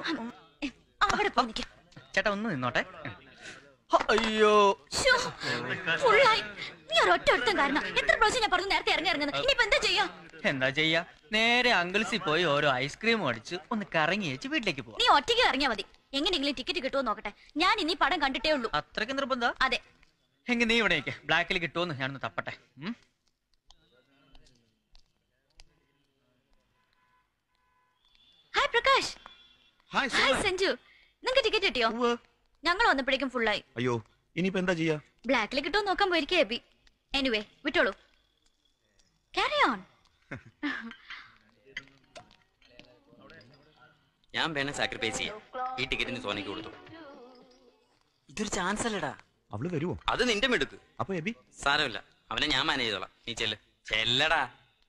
അവിടെ പോന്നിക്ക്. ചേട്ടാ ഒന്ന് നിന്നോട്ടെ. അയ്യോ ഫുള്ളായി. നീ ഒരൊറ്റ ഒരുത്തം കാരണം എത്ര പ്രാവശ്യം ഞാൻ പറഞ്ഞു നേരത്തെ ഇറങ്ങുന്നത്. ഇനിയിപ്പോ എന്താ ചെയ്യാ? നേരെ അങ്കിൾസിൽ പോയി ഓരോ ഐസ്ക്രീം അടിച്ച് ഒന്ന് കറങ്ങി വെച്ച് വീട്ടിലേക്ക് പോവാ. നീ ഒറ്റയ്ക്ക് ഇറങ്ങിയാ മതി. എങ്ങനെയെങ്കിലും ടിക്കറ്റ് കിട്ടുമോ നോക്കട്ടെ. ഞാൻ ഇനി പടം കണ്ടിട്ടേ ഉള്ളൂ. അത്രയ്ക്ക് നിർബന്ധം? അതെ. എങ്കിൽ നീ ഇവിടെ ബ്ലാക്കിൽ കിട്ടുമെന്ന് ഞാനൊന്ന് തപ്പട്ടെ. ഹായ് പ്രകാശ്. ഹായ് സഞ്ജു. നിങ്ങൾക്ക് ടിക്കറ്റ് കിട്ടിയോ? ഞങ്ങൾ വന്നപ്പോഴേക്കും ഫുള്ളായി. അയ്യോ ഇനിയിപ്പോ എന്താ ചെയ്യാ? ബ്ലാക്കിൽ കിട്ടുമോ നോക്കാൻ പോയിരിക്കേ എബി. എനിവേ വിട്ടോളൂ. Carry on. ഞാൻ വേണം സാക്രിഫൈസ് ചെയ്യാം. ഈ ടിക്കറ്റിന് സോനയ്ക്ക് കൊടുത്തു. ഇതൊരു ചാൻസ് അല്ലടാ. അവള് വരുവോ? അത് നിന്റെ മിടുക്ക്. അപ്പൊ എബി? സാരമില്ല, അവനെ ഞാൻ മാനേജ് ചെയ്തോളാം. നീ ചെല്ലടാ.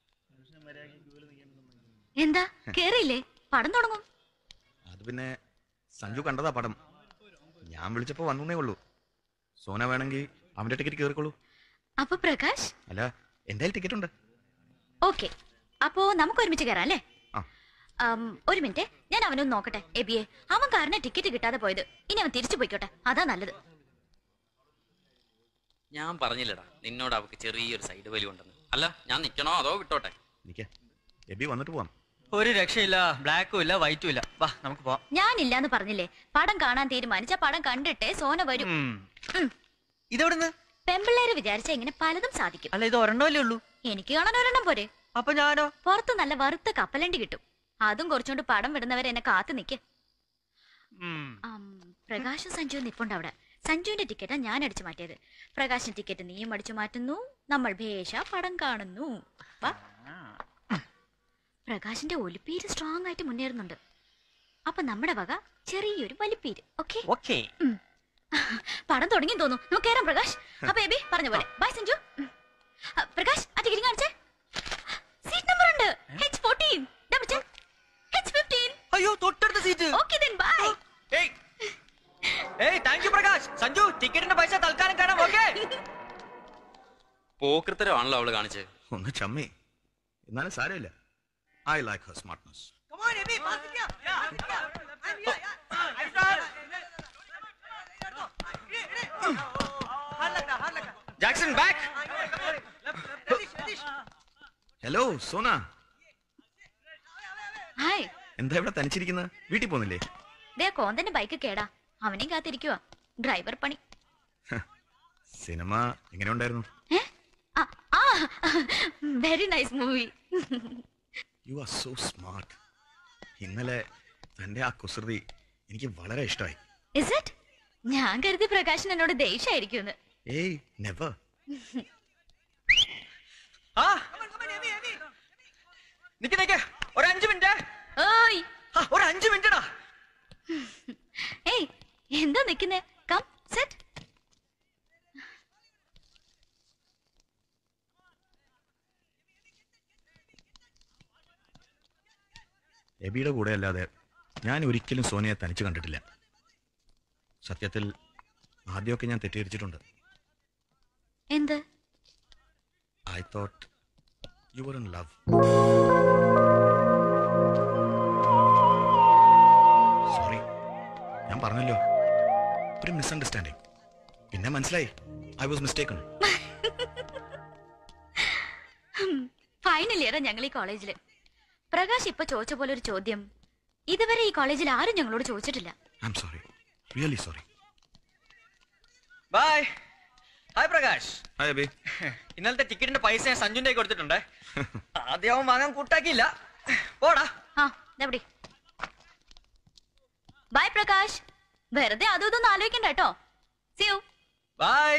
എന്താ കേറിയില്ലേ? പടം തുടങ്ങും. അത് പിന്നെ സഞ്ജു കണ്ടതാ പടം. ഞാൻ വിളിച്ചപ്പോ വന്നേ ഉള്ളൂ. സോന വേണമെങ്കിൽ അവന്റെ ടിക്കറ്റ് കേറിക്കോളൂ. അപ്പൊ പ്രകാശ്? അല്ല, എന്റെ ടിക്കറ്റ് ഉണ്ട്. ഓക്കെ, അപ്പോ നമുക്ക് ഒരുമിച്ച് കയറാം അല്ലേ? ഒരു മിനിറ്റ്, ഞാൻ അവനൊന്ന് നോക്കട്ടെ. എബിയെ, അവൻ കാരണം ടിക്കറ്റ് കിട്ടാതെ പോയത്. ഇനി അവൻ തിരിച്ചു പോയിക്കോട്ടെ, അതാ നല്ലത്. ഞാൻ പറഞ്ഞില്ലടാ നിന്നോട് അവക്ക് ചെറിയൊരു സൈഡ് വലി ഉണ്ടെന്ന്. അല്ല, ഞാൻ നിക്കണോ അതോ വിട്ടോട്ടെ? എബി വന്നിട്ട് പോവാം. ഒരു രക്ഷയില്ല, ബ്ലാക്കും ഇല്ല വൈറ്റും ഇല്ല. വാ നമുക്ക് പോവാം. ഞാനില്ലാന്ന് പറഞ്ഞില്ലേ? പടം കാണാൻ തീരുമാനിച്ച പടം കണ്ടിട്ടേ സോന വരും. ഇതെവിടുന്ന്? പെമ്പിള്ളേര് വിചാരിച്ച ഇങ്ങനെ പലതും സാധിക്കും. അല്ല, ഇത് ഒരെണ്ണമല്ലേ ഉള്ളൂ. എനിക്ക് കാണാൻ ഒരെണ്ണം പോരെ. അപ്പൊ ഞാനോ? പുറത്ത് നല്ല വറുത്ത കപ്പലണ്ടി കിട്ടും. അതും കുറച്ചുകൊണ്ട് പടം വിടുന്നവരെ എന്നെ കാത്തു നിക്ക്. പ്രകാശും സഞ്ജുവും നിപ്പുണ്ട് അവിടെ. സഞ്ജുവിന്റെ ടിക്കറ്റാ ഞാൻ അടിച്ചു മാറ്റിയത്. പ്രകാശിന്റെ ടിക്കറ്റ് നീയും അടിച്ചു മാറ്റുന്നു. നമ്മൾ ഭേഷ പടം കാണുന്നു. പ്രകാശിന്റെ ഒലിപ്പീര് സ്ട്രോങ് ആയിട്ട് മുന്നേറുന്നുണ്ട്. അപ്പൊ നമ്മുടെ വക ചെറിയൊരു വലിപ്പീര്. ഓക്കെ, പടം തുടങ്ങി തോന്നുന്നു. നമുക്ക് കയറാം പ്രകാശ്. അപ്പൊ എബി പറഞ്ഞ പോലെ ബൈ സഞ്ജു. പ്രകാശ് ആ ടിക്കറ്റ് കാണിച്ചേ. സീറ്റ് നമ്പർ ഉണ്ട്. H14 double check. H15. അയ്യോ, തൊട്ടടുത്ത സീറ്റ്. Okay then bye. ഏയ് താങ്ക് യു പ്രകാശ്. സഞ്ജു, ടിക്കറ്റിന്റെ പൈസ തൽക്കാലം കാണാം. ഓക്കേ. പോക്കൃത്തരമാണല്ലോ അവള് കാണിച്ചത്. ഒന്ന് ചമ്മി. എന്നാലും സാരമില്ല. I like her smartness. Come on, Ebi, Jackson, back. Hello, Sona. Hi. എന്താ ഇവിടെ തനിച്ചിരിക്കുന്നത്? വീട്ടിൽ പോകുന്നില്ലേ? ദേ കോന്തന്റെ ബൈക്ക് കേടാ. അവനെയും കാത്തിരിക്കുവാ. ഡ്രൈവർ പണി. സിനിമ എങ്ങനെ ഉണ്ടായിരുന്നു? Very nice movie. You are so smart. ഇന്നലെ തന്റെ ആ കുസൃതി എനിക്ക് വളരെ ഇഷ്ടമായി. Is it? ഞാൻ കരുതി പ്രകാശൻ എന്നോട് ദേഷ്യായിരിക്കുമെന്ന്. ഏയ് നെവർ. നിക്ക് ഒരു 5 മിനിറ്റ്. ഓയ് ഒരു 5 മിനിറ്റടാ. ഏയ് എന്താ നിക്കുന്നേ? Come set. എബിയുടെ കൂടെ അല്ലാതെ ഞാൻ ഒരിക്കലും സോനയെ തനിച്ച് കണ്ടിട്ടില്ല. സത്യത്തിൽ ആദ്യമൊക്കെ ഞാൻ തെറ്റിദ്ധരിച്ചിട്ടുണ്ട്. എന്ത്? I thought you were in love. Sorry, ഞാൻ പറഞ്ഞല്ലോ, ഒരു മിസ്അണ്ടർസ്റ്റാൻഡിങ്. പിന്നെ മനസ്സിലായി, I was mistaken. ഫൈനൽ ഇയറാ ഞങ്ങൾ ഈ കോളേജില്. പ്രകാശ് ഇപ്പൊ ചോദിച്ച പോലെ ഒരു ചോദ്യം ഇതുവരെ ഈ കോളേജിൽ ആരും ഞങ്ങളോട് ചോദിച്ചിട്ടില്ല. I'm sorry, really sorry. Bye. Hi Prakash. Hi Abi. ഇന്നലത്തെ ടിക്കറ്റിന്റെ പൈസ ഞാൻ സഞ്ജുന്റെ കൊടുത്തിട്ടുണ്ട്. ആദ്യം അവൻ വാങ്ങാൻ കൂട്ടാക്കിയില്ല. പോടാ. ബൈ പ്രകാശ്. വെറുതെ അതും ഇതൊന്നും ആലോചിക്കണ്ട കേട്ടോ. See you. ബൈ.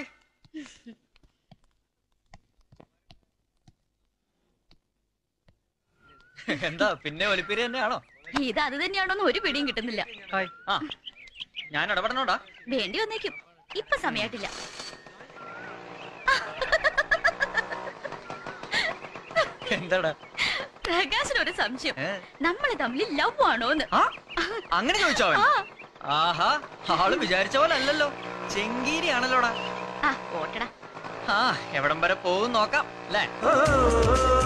എന്താ പിന്നെ ഒലിപ്പേര് തന്നെയാണോ? ഇത് അത് തന്നെയാണോന്ന് ഒരു പിടിയും കിട്ടുന്നില്ല. ഞാൻ ഇടപെടണോടാ? വേണ്ടി വന്നേക്കും. ഇപ്പൊ സമയായിട്ടില്ല. എന്താടാ? പ്രകാശിനൊരു സംശയം, നമ്മള് തമ്മിൽ ലവ് ആണോന്ന്. അങ്ങനെ ചോദിച്ചോ? ആഹാ, ആള് വിചാരിച്ച പോലെ അല്ലല്ലോ. ചെങ്കീരിയാണല്ലോടാ. ഓട്ടടാ. എവിടം വരെ പോകും നോക്കാം അല്ലേ?